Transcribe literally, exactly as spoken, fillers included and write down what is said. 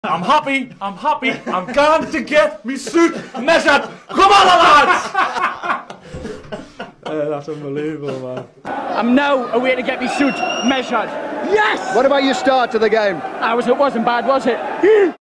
I'm happy, I'm happy, I'm going to get me suit measured. Come on, lads! uh, that's unbelievable, man. I'm now away to get me suit measured. Yes! What about your start to the game? I was, it wasn't bad, was it?